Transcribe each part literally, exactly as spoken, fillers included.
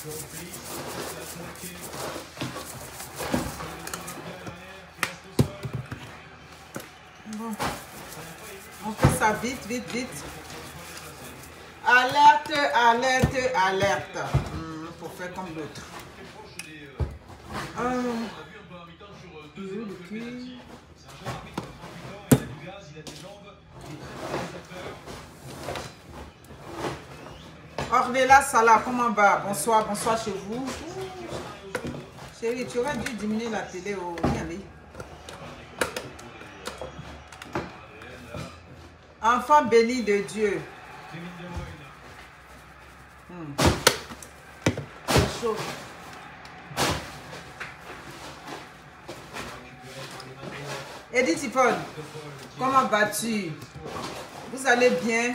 Bon. On fait ça vite, vite, vite. Alerte, alerte, alerte. Hum, pour faire comme l'autre. Hum. Ornella Salah, comment va? Bonsoir, bonsoir chez vous. Chérie, tu aurais dû diminuer la télé au Niamey. Enfant béni de Dieu. Hmm. C'est chaud. Edith Yvonne, comment vas-tu? Vous allez bien?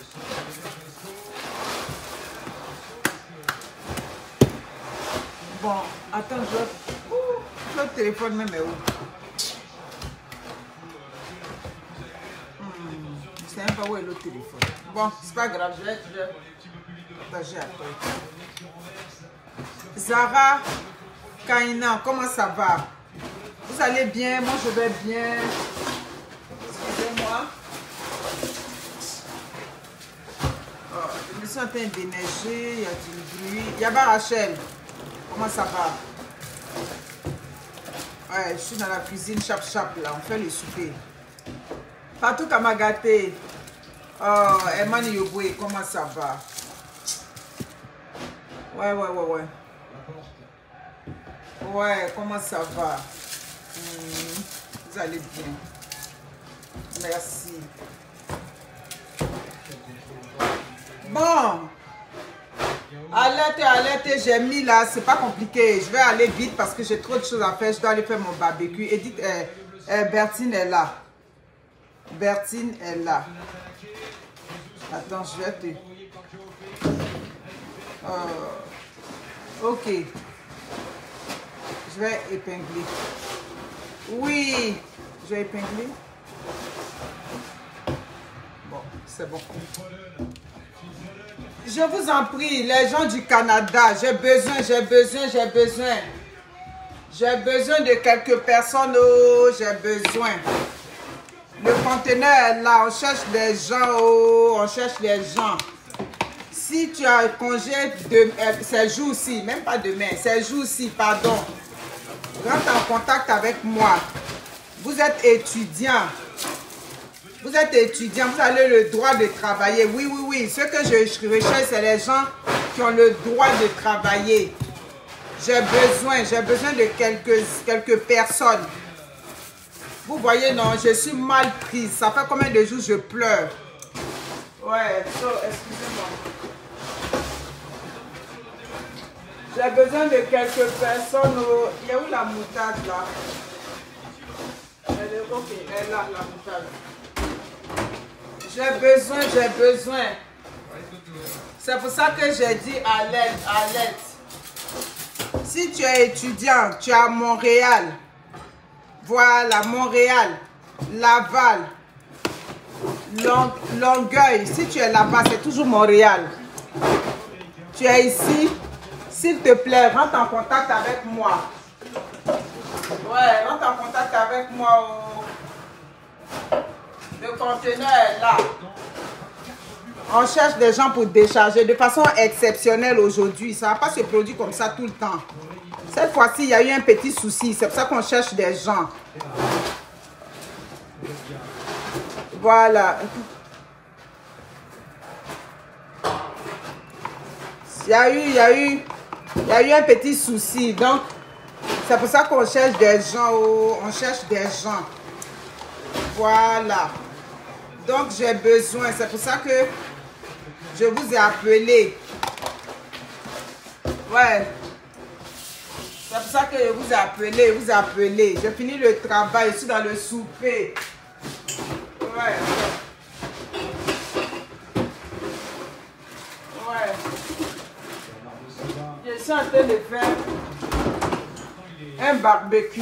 Bon, attends, je... Ouh, le téléphone même est où? Hmm, je sais même pas où est le téléphone. Bon, c'est pas grave, je vais je vais partager après. Zara Kaina, comment ça va? Vous allez bien? Moi, je vais bien. Excusez-moi. Oh, je me suis en train d'énerger, il y a du bruit. Yaba Rachel, comment ça va? Ouais, je suis dans la cuisine, chap chap là, on fait le souper. Fatou Kamagate. Oh, Emmanuel Yoboué, comment ça va? Ouais, ouais, ouais, ouais. Ouais, comment ça va? Mmh, vous allez bien. Merci. Bon. Alerte, alerte, j'ai mis là, c'est pas compliqué. Je vais aller vite parce que j'ai trop de choses à faire. Je dois aller faire mon barbecue. Edith, euh, euh, Bertine est là. Bertine est là. Attends, je vais te... Euh, ok. Je vais épingler. Oui. Je vais épingler. Bon, c'est bon. Je vous en prie, les gens du Canada, j'ai besoin, j'ai besoin, j'ai besoin. J'ai besoin de quelques personnes. Oh, j'ai besoin. Le conteneur est là, on cherche des gens. Oh, on cherche les gens. Si tu as congé de euh, ces jours-ci, même pas demain, ces jours-ci, pardon, rentre en contact avec moi. Vous êtes étudiant. Vous êtes étudiant, vous avez le droit de travailler. Oui, oui, oui. Ce que je recherche, c'est les gens qui ont le droit de travailler. J'ai besoin, j'ai besoin de quelques, quelques personnes. Vous voyez, non, je suis mal prise. Ça fait combien de jours je pleure? Ouais, so, excusez-moi. J'ai besoin de quelques personnes. Au... Il y a où la moutarde là? Elle est ok, elle est là, la moutarde. J'ai besoin, j'ai besoin. C'est pour ça que j'ai dit à l'aide, à l'aide. Si tu es étudiant, tu es à Montréal. Voilà, Montréal, Laval, Long, Longueuil. Si tu es là-bas, c'est toujours Montréal. Tu es ici, s'il te plaît, rentre en contact avec moi. Ouais, rentre en contact avec moi. Oh. Le conteneur est là. On cherche des gens pour décharger de façon exceptionnelle aujourd'hui. Ça ne va pas se produire comme ça tout le temps. Cette fois-ci, il y a eu un petit souci. C'est pour ça qu'on cherche des gens. Voilà. Il y a eu, il y a eu, il y a eu un petit souci. Donc, c'est pour ça qu'on cherche des gens. On cherche des gens. Voilà. Donc, j'ai besoin. C'est pour ça que je vous ai appelé. Ouais. C'est pour ça que je vous ai appelé. Vous appelé. J'ai fini le travail. Je suis dans le souper. Ouais. Ouais. Je suis en train de faire un barbecue.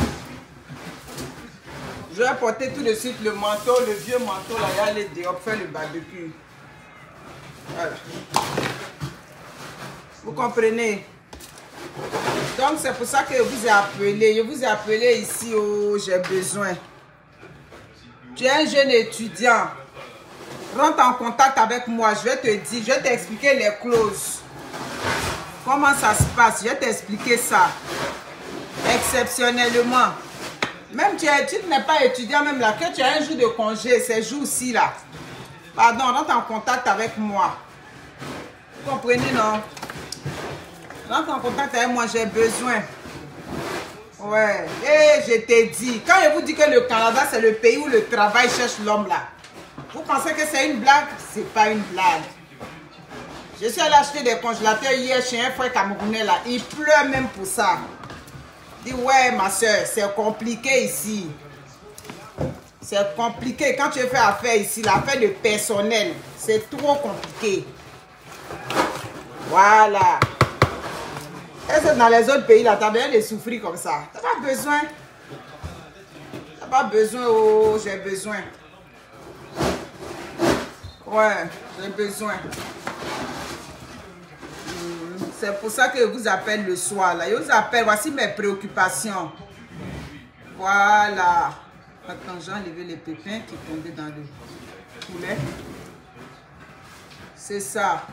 Je vais porter tout de suite le manteau, le vieux manteau là, il y a les dehors pour faire le barbecue. Voilà. Vous comprenez? Donc c'est pour ça que je vous ai appelé. Je vous ai appelé ici où j'ai besoin. Tu es un jeune étudiant. Rentre en contact avec moi. Je vais te dire, je vais t'expliquer les clauses. Comment ça se passe. Je vais t'expliquer ça. Exceptionnellement. Même tu, es, tu n'es pas étudiant, même là, que tu as un jour de congé, ces jours-ci là. Pardon, rentre en contact avec moi. Vous comprenez, non? Rentre en contact avec moi, j'ai besoin. Ouais. Et je t'ai dit, quand je vous dis que le Canada, c'est le pays où le travail cherche l'homme là. Vous pensez que c'est une blague? C'est pas une blague. Je suis allé acheter des congélateurs hier chez un frère camerounais là. Il pleure même pour ça. Il dit, ouais, ma soeur, c'est compliqué ici. C'est compliqué. Quand tu fais affaire ici, l'affaire de personnel, c'est trop compliqué. Voilà. Est-ce que dans les autres pays, là, tu as besoin de souffrir comme ça? Tu n'as pas besoin. Tu n'as pas besoin, oh, j'ai besoin. Ouais, j'ai besoin. C'est pour ça que je vous appelle le soir, là. Je vous appelle, voici mes préoccupations. Voilà. Attends, j'ai enlevé les pépins qui tombaient dans le poulet. C'est ça.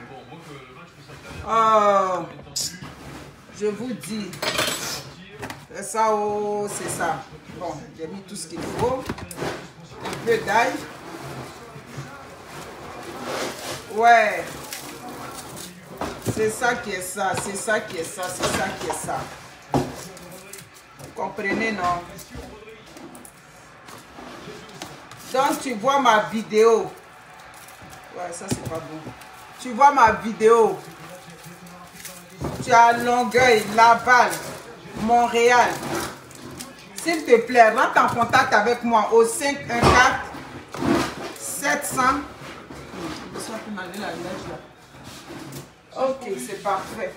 Oh, je vous dis. C'est ça, oh, c'est ça. Bon, j'ai mis tout ce qu'il faut. Un peu d'ail. Ouais. C'est ça qui est ça, c'est ça qui est ça, c'est ça qui est ça. Vous comprenez, non? Donc, tu vois ma vidéo. Ouais, ça, c'est pas bon. Tu vois ma vidéo. Tu as Longueuil, Laval, Montréal. S'il te plaît, rentre en contact avec moi au cinq un quatre sept cents. Ok, c'est parfait.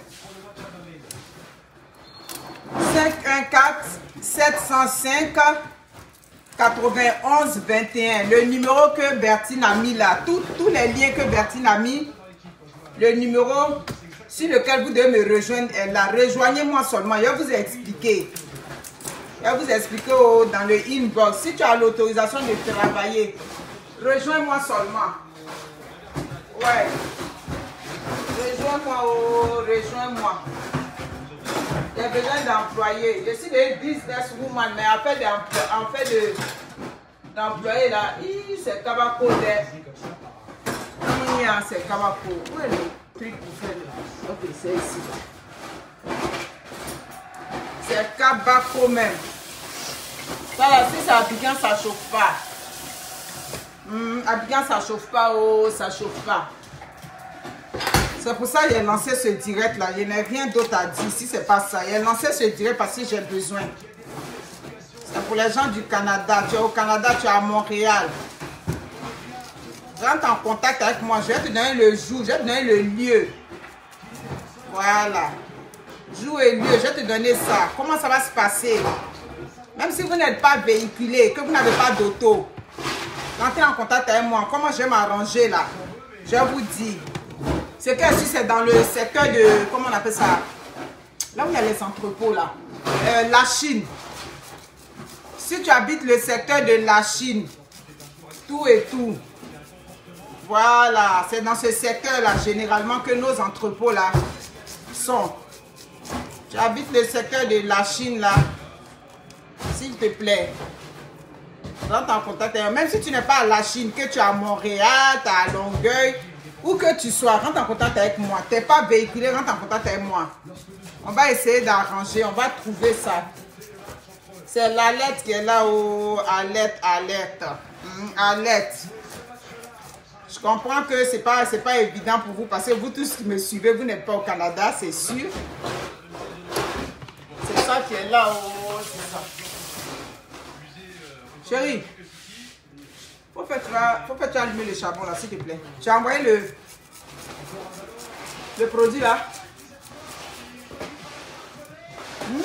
cinq un quatre sept zéro cinq quatre-vingt-onze vingt et un. Le numéro que Bertine a mis là. Tous les liens que Bertine a mis. Le numéro sur lequel vous devez me rejoindre est là. Rejoignez-moi seulement. Je vais vous expliquer. Je vais vous expliquer oh, dans le inbox. Si tu as l'autorisation de travailler, rejoins-moi seulement. Ouais. Rejoins-moi, oh, rejoins-moi. J'ai besoin d'employés. Je suis le businesswoman, mais en fait d'employés là, c'est Kabako. C'est Kabako. Où est le truc pour faire le... Ok, c'est ici. C'est Kabako même. Ça là, si c'est Abidjan, ça chauffe pas. Hum, Abidjan, ça chauffe pas, oh, ça chauffe pas. C'est pour ça que j'ai lancé ce direct là. Je n'ai rien d'autre à dire si c'est pas ça. J'ai lancé ce direct parce que j'ai besoin. C'est pour les gens du Canada. Tu es au Canada, tu es à Montréal. Rentre en contact avec moi. Je vais te donner le jour, je vais te donner le lieu. Voilà. Jour et lieu, je vais te donner ça. Comment ça va se passer? Même si vous n'êtes pas véhiculé, que vous n'avez pas d'auto, rentrez en contact avec moi. Comment je vais m'arranger là? Je vous dis. C'est que si c'est dans le secteur de, comment on appelle ça? Là où il y a les entrepôts là. Euh, la Chine. Si tu habites le secteur de la Chine, tout et tout. Voilà, c'est dans ce secteur là généralement que nos entrepôts là sont. Tu habites le secteur de la Chine là. S'il te plaît. Rentre en contact. Même si tu n'es pas à la Chine, que tu es à Montréal, tu es à Longueuil. Où que tu sois, rentre en contact avec moi. Tu n'es pas véhiculé, rentre en contact avec moi. On va essayer d'arranger, on va trouver ça. C'est l'alerte qui est là, oh, alerte, alerte. Hum, alerte. Je comprends que ce n'est pas, c'est pas évident pour vous parce que vous tous qui me suivez, vous n'êtes pas au Canada, c'est sûr. C'est ça qui est là, oh, c'est ça. Chérie. Faut faire, tu vas, faut faire, tu vas allumer le charbon là, s'il te plaît. Tu as envoyé le, le produit là. Hmm?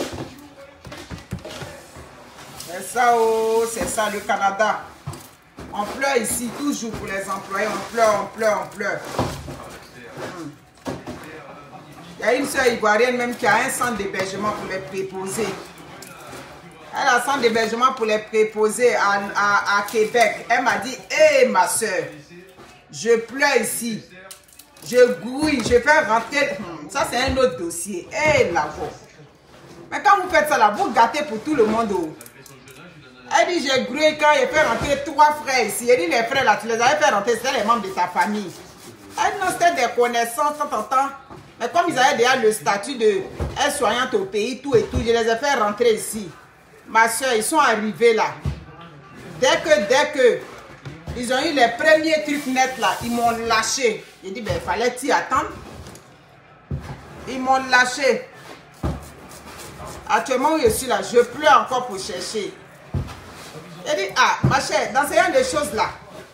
C'est ça, oh, c'est ça, le Canada. On pleure ici, toujours pour les employés. On pleure, on pleure, on pleure. Hmm. Il y y a une soeur ivoirienne même qui a un centre d'hébergement pour les préposés. Elle a un centre d'hébergement pour les préposés à, à, à Québec. Elle m'a dit, hé hey, ma soeur, je pleure ici. Je grouille, je fais rentrer. Hmm, ça c'est un autre dossier. Hé hey, la voix. Mais quand vous faites ça là, vous gâtez pour tout le monde. Oh. Elle dit, j'ai grouillé quand j'ai fait rentrer trois frères ici. Elle dit, les frères là, tu les avais fait rentrer, c'était les membres de ta famille. Elle dit, non, c'était des connaissances, tant, tant, tant. Mais comme ils avaient déjà le statut de aide-soignante au pays, tout et tout, je les ai fait rentrer ici. Ma soeur, ils sont arrivés là. Dès que, dès que, ils ont eu les premiers trucs nets là, ils m'ont lâché. J'ai dit, ben, il fallait t'y attendre. Ils m'ont lâché. Actuellement où je suis là, je pleure encore pour chercher. J'ai dit, ah, ma chère, dans ce genre de choses là,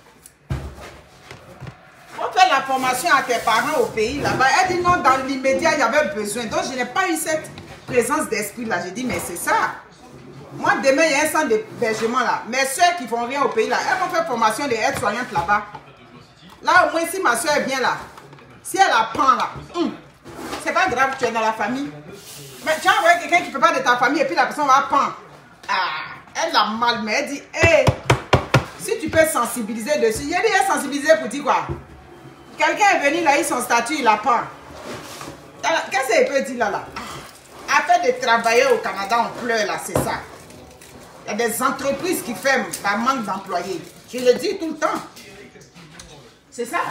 on fait la formation à tes parents au pays là-bas. Elle dit non, dans l'immédiat, il y avait besoin. Donc, je n'ai pas eu cette présence d'esprit là. J'ai dit, mais c'est ça. Moi, demain, il y a un centre d'hébergement là. Mes soeurs qui font rien au pays là, elles vont faire formation des aides-soignantes là-bas. Là, au moins, si ma soeur vient là, si elle apprend là, hum, c'est pas grave, tu es dans la famille. Mais tu as envoyé quelqu'un qui ne peut pas de ta famille et puis la personne va apprendre. Ah, elle a mal, mais elle dit, hé, hey, si tu peux sensibiliser dessus. Il y a dit, elle sensibiliser pour dire quoi? Quelqu'un est venu là, il son statut, il apprend. Qu'est-ce qu'elle peut dire là là? Afin de travailler au Canada, on pleure là, c'est ça. Il y a des entreprises qui ferment par manque d'employés. Je le dis tout le temps. C'est ça.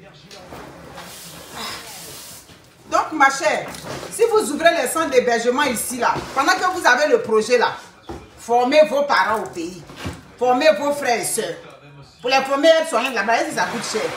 Donc, ma chère, si vous ouvrez les centres d'hébergement ici, là, pendant que vous avez le projet là, formez vos parents au pays. Formez vos frères et soeurs. Pour les former, soignants de la base, ça coûte cher.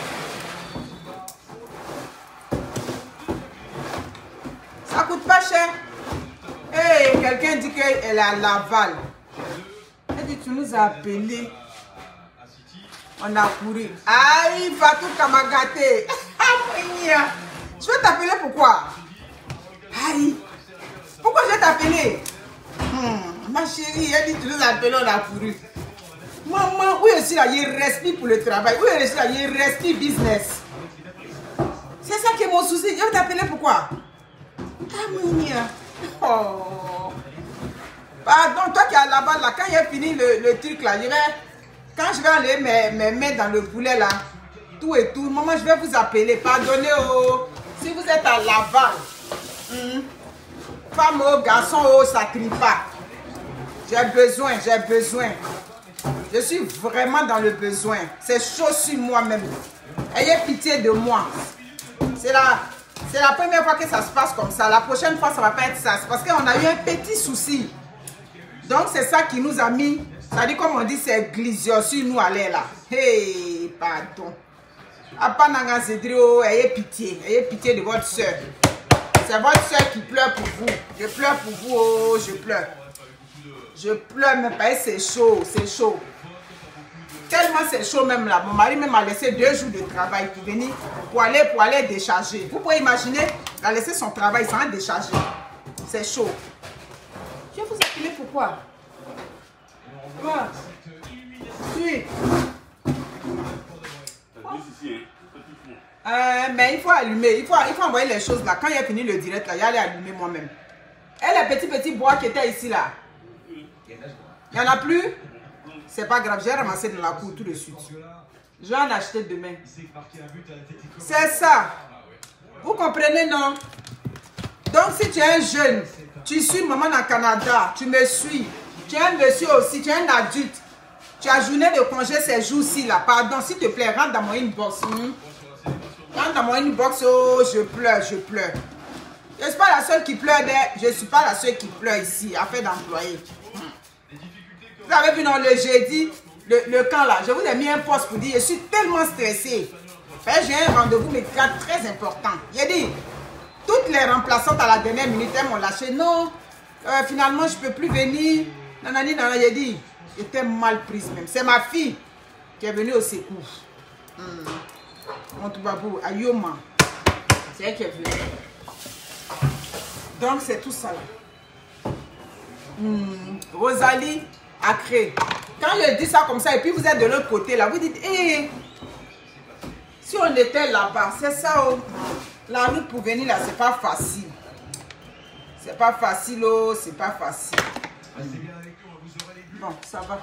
Ça coûte pas cher. Hey, quelqu'un dit qu'elle est à Laval. Elle dit, tu nous as appelés. On a couru. Aïe, Fatou Kamagaté. Je vais t'appeler pourquoi? Aïe. Pourquoi je vais t'appeler? Hmm, ma chérie, elle dit, tu nous as appelés, on a couru. Maman, où je suis là, il respire pour le travail. Où je suis là, il respire business. C'est ça qui est mon souci. Je vais t'appeler pourquoi? Ah, Mounia. Oh. Pardon, toi qui es là-bas, là, quand j'ai fini le, le truc là, je vais, quand je vais enlever mes, mes mains dans le poulet là, tout et tout, maman, je vais vous appeler. Pardonnez, oh, si vous êtes à Laval, hmm, femme, oh, garçon, oh, ça crie pas. J'ai besoin, j'ai besoin. Je suis vraiment dans le besoin. C'est chaud sur moi-même. Ayez pitié de moi. C'est la, c'est la première fois que ça se passe comme ça. La prochaine fois, ça ne va pas être ça. C'est parce qu'on a eu un petit souci. Donc, c'est ça qui nous a mis. Ça dit, comme on dit, c'est glissure sur nous aller là. Hey, pardon. Apananga Zedrio, ayez pitié. Ayez pitié de votre soeur. C'est votre soeur qui pleure pour vous. Je pleure pour vous. Oh, je pleure. Je pleure, mais pas, c'est chaud. C'est chaud. Tellement c'est chaud même là. Mon mari même m'a laissé deux jours de travail pour venir, pour aller, pour aller décharger. Vous pouvez imaginer, il a laissé son travail sans décharger. C'est chaud. Je vais vous appeler pourquoi? Quoi? Oui. Euh, mais il faut allumer, il faut, il faut envoyer les choses là. Quand il a fini le direct là, il allait allumer moi-même. Et les petits petits bois qui étaient ici là, il n'y en a plus? C'est pas grave, j'ai ramassé dans la cour tout de suite. Je vais en acheter demain. C'est ça. Vous comprenez, non? Donc, si tu es un jeune, tu suis maman au Canada, tu me suis. Tu es un monsieur aussi, tu es un adulte. Tu as journée de congé ces jours-ci, là. Pardon, s'il te plaît, rentre dans mon inbox. Hmm? Rentre dans mon inbox, oh, je pleure, je pleure. Je ne suis pas la seule qui pleure, je ne suis pas la seule qui pleure ici, affaire d'employé. Vous avez vu dans le jeudi, le, le camp là, je vous ai mis un post pour dire, je suis tellement stressée. J'ai un rendez-vous médical très important. J'ai dit, toutes les remplaçantes à la dernière minute, elles m'ont lâché. Non, euh, finalement, je ne peux plus venir. Nanani, nanana, j'ai dit, j'étais mal prise même. C'est ma fille qui est venue au secours. Hum. Mon toubabou, Ayoma. C'est elle qui est venue. Donc, c'est tout ça là. Hum. Rosalie a créé. Quand je dis ça comme ça, et puis vous êtes de l'autre côté là, vous dites, hé, hey, si on était là-bas, c'est ça. Oh. La route pour venir là, c'est pas facile. C'est pas facile, oh, c'est pas facile. Bon, ça va.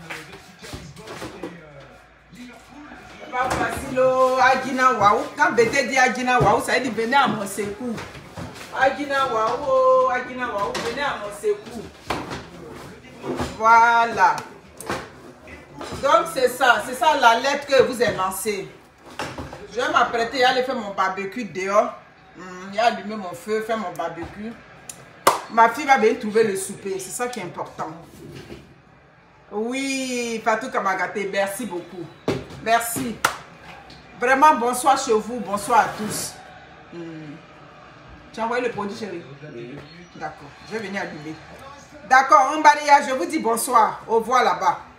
C'est pas facile, oh, Agina Waouh. Quand Bété dit Agina Waouh, ça veut dire venez à mon secours. Agina Waouh, oh, Agina Waouh, venez à mon secours. Voilà. Donc c'est ça, c'est ça la lettre que vous avez lancée. Je vais m'apprêter à aller faire mon barbecue dehors. Il a allumé mon feu, faire mon barbecue. Ma fille va bien trouver le souper, c'est ça qui est important. Oui, Fatou Kamagaté, merci beaucoup. Merci. Vraiment, bonsoir chez vous, bonsoir à tous. Hmm. Tu as envoyé le produit, chérie? Oui. D'accord, je vais venir allumer. D'accord, Mbaria, je vous dis bonsoir. Au revoir là-bas.